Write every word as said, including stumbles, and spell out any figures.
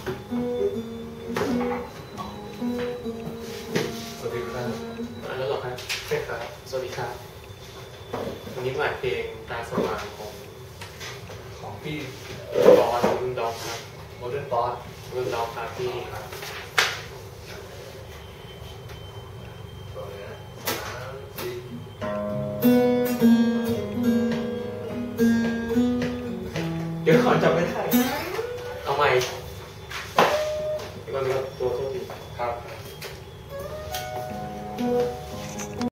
สวัสดีครับอ่านแล้วหรอครับใช่ครับสวัสดีครับวันนี้มาเพลงตาสว่างของของพี่บอสรุ่นด็อกครับโมเดิร์นบอสรุ่นด็อกครับที่ครับตัวเนี้ยสามสี่เดี๋ยวขอจำไม่ได้เอาใหม่ก็มีตัวโทษทีครับ